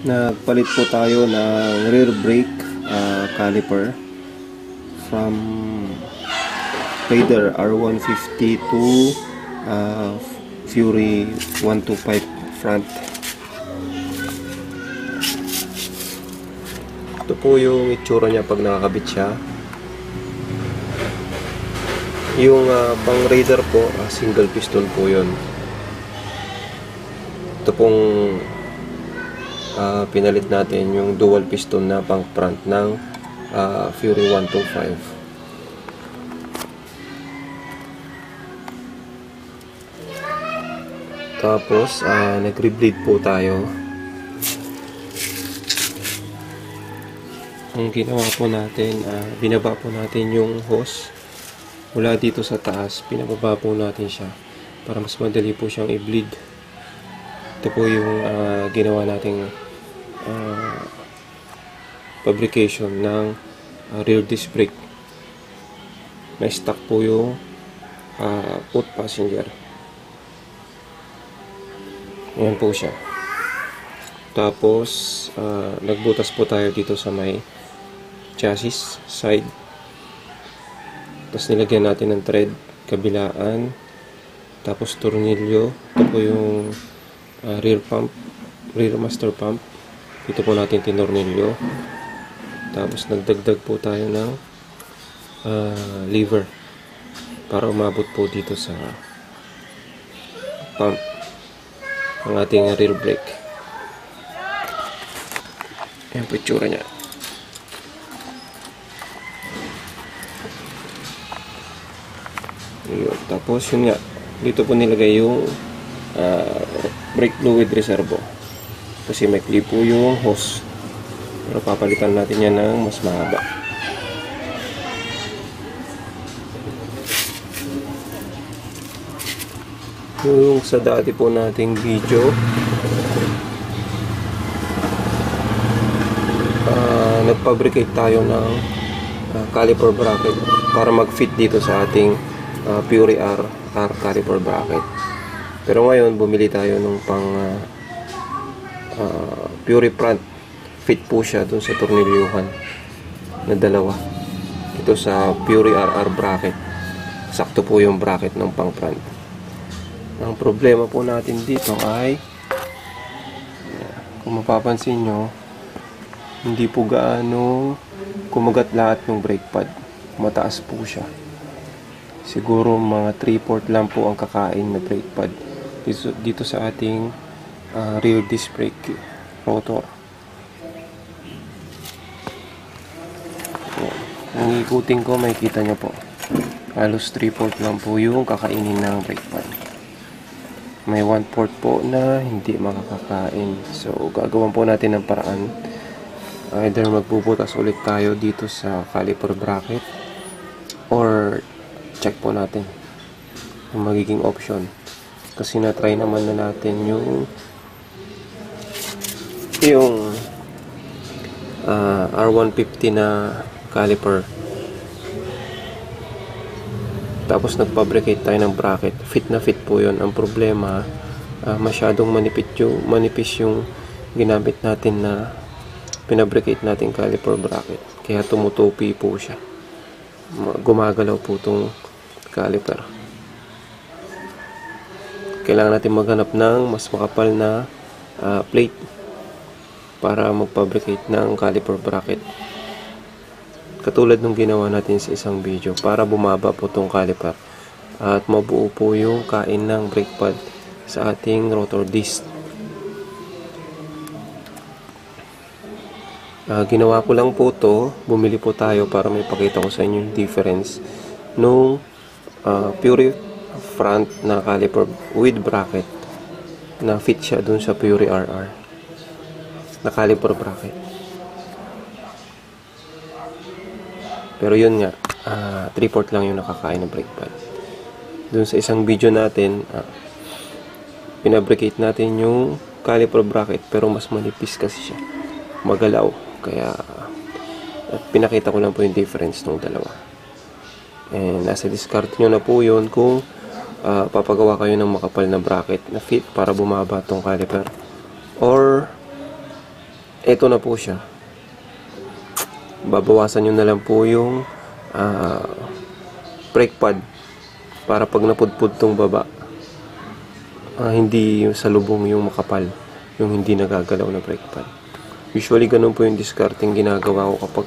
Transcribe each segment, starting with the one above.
Nagpalit po tayo ng rear brake caliper from Raider R150 to Fury 125 front. Ito po yung itsura niya pag nakakabit siya. Yung pang Raider po, single piston po yun. Ito pong pinalit natin yung dual piston na pang front ng Fury 125. Tapos nag-rebleed po tayo. Ang ginawa po natin, binaba po natin yung hose mula dito sa taas, pinababa po natin siya para mas madali po siyang i-bleed. Ito po yung ginawa nating fabrication ng rear disc brake. Na-stock po yung foot passenger. Ayan po siya. Tapos nagbutas po tayo dito sa may chassis side. Tapos nilagyan natin ng thread kabilaan. Tapos tornilyo. Ito po yung rear master pump. Dito po natin tinornilyo. Tapos nagdagdag po tayo ng lever para umabot po dito sa pump ang ating rear brake. Ayan po itsura niya. Yun. Tapos yun nga, dito po nilagay yung brake fluid reservo kasi may clip po yung hose, pero papalitan natin yan ng mas mahaba. Yung sa dati po nating video, nagfabricate tayo ng caliper bracket para mag-fit dito sa ating Fury R caliper bracket. Pero ngayon bumili tayo ng pang Fury front. Fit po siya dun sa tornilyuhan na dalawa. Ito sa Fury RR bracket. Sakto po yung bracket ng pang front. Ang problema po natin dito ay, kung mapapansin nyo, hindi po gaano kumagat lahat ng brake pad. Mataas po siya. Siguro mga 3/4 lang po ang kakain na brake pad dito sa ating rear disc brake rotor. Ang ikutin ko, makikita nyo po, halos 3/4 lang po yung kakainin ng brake pad. May 1/4 po na hindi makakakain. So gagawin po natin ng paraan. Either magbubutas ulit tayo dito sa caliper bracket or check po natin ang magiging option. Kasi na-try naman na natin yung R150 na caliper. Tapos nagfabricate tayo ng bracket. Fit na fit po yun. Ang problema, masyadong manipis yung ginamit natin na pinabricate natin caliper bracket. Kaya tumutupi po siya. Gumagalaw po itong caliper. Kailangan natin maghanap ng mas makapal na plate para magfabricate ng caliper bracket. Katulad nung ginawa natin sa isang video para bumaba po itong caliper at mabuo po yung kain ng brake pad sa ating rotor disc. Ginawa ko lang po to, bumili po tayo para may pakita ko sa inyo yung difference nung Fury front na caliper with bracket na fit siya dun sa Fury RR na caliper bracket. Pero yun nga, 3/4 lang yung nakakain ng brake pad. Dun sa isang video natin, pinabricate natin yung caliper bracket pero mas manipis kasi siya, magalaw. Kaya pinakita ko lang po yung difference ng dalawa. And nasa discard nyo na po yun kung papagawa kayo ng makapal na bracket na fit para bumaba tong caliper, or Ito na po siya. Babawasan nyo na lang po yung brake pad para pag napudpud tong baba, hindi yung salubong yung makapal, yung hindi nagagalaw na brake pad. Usually ganun po yung discarding ginagawa ko kapag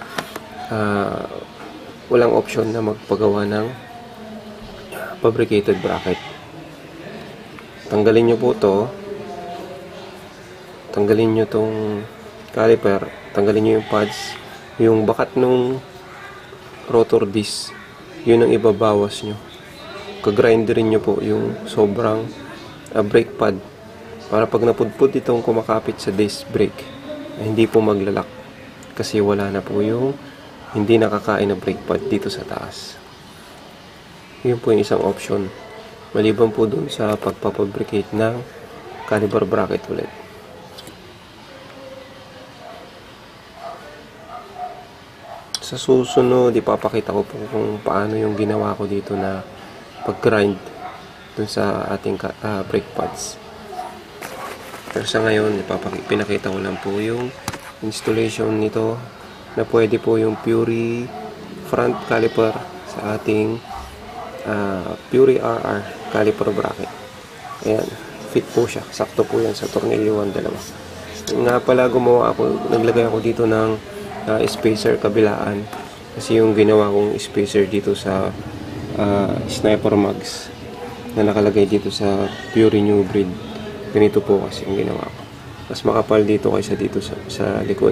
walang option na magpagawa ng fabricated bracket. Tanggalin nyo po to, tanggalin nyo tong caliper, tanggalin nyo yung pads, yung bakat nung rotor disc, yun ang ibabawas nyo. Kagrinderin nyo po yung sobrang brake pad para pag napudpud itong kumakapit sa disc brake, hindi po maglalak kasi wala na po yung hindi nakakain na brake pad dito sa taas. Yun po yung isang option, maliban po dun sa pagpapabricate ng caliper bracket ulit. Sa susunod, ipapakita ko po kung paano yung ginawa ko dito na pag-grind dun sa ating brake pads. Pero sa ngayon, pinakita ko lang po yung installation nito na pwede po yung Fury front caliper sa ating Fury RR caliper bracket. Ayan, fit po siya. Sakto po yan sa tornilyo 1, 2. Nga pala, gumawa ako, naglagay ako dito ng spacer kabilaan kasi yung ginawa kong spacer dito sa Sniper Mags na nakalagay dito sa Fury New Breed, ganito po kasi yung ginawa ko. Mas makapal dito kaysa dito sa likod.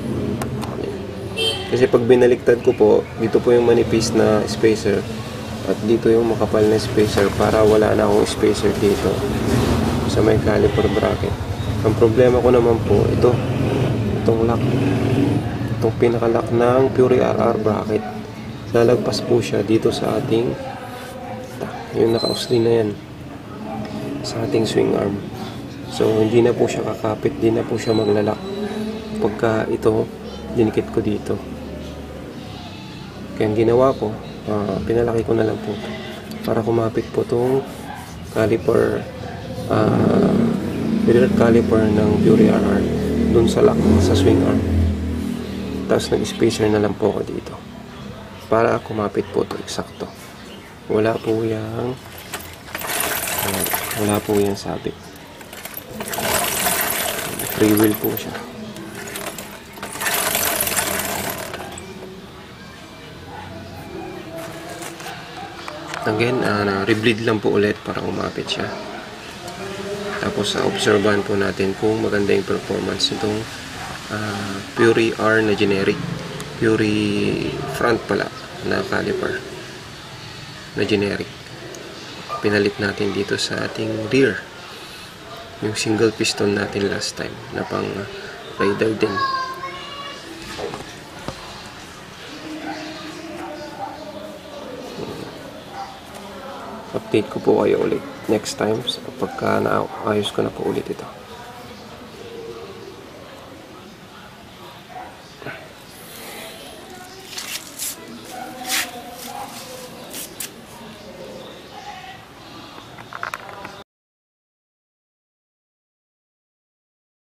Kasi pag binaliktad ko po, dito po yung manipis na spacer at dito yung makapal na spacer para wala na akong spacer dito sa may caliper bracket. Ang problema ko naman po, itong lock, itong pinaka-lock ng Fury RR bracket, lalagpas po siya dito sa ating yung naka-usli na yan sa ating swing arm. So hindi na po siya kakapit, hindi na po siya maglalak pagka ito dinikit ko dito. Kaya ang ginawa ko, pinalaki ko na lang po para kumapit po itong caliper, rear caliper ng Fury RR dun sa lock sa swing arm. Tapos nag-spacer na lang po ako dito para kumapit po ito eksakto. Wala po yung sabit. Free wheel po siya. Again, rebleed lang po ulit para umapit siya. Tapos obserbahan po natin kung maganda yung performance nitong Fury R na generic, Fury front pala na caliper na generic. Pinalit natin dito sa ating rear yung single piston natin last time na pang rider din. Update ko po kayo ulit next time pagka naayos ko na po ulit ito.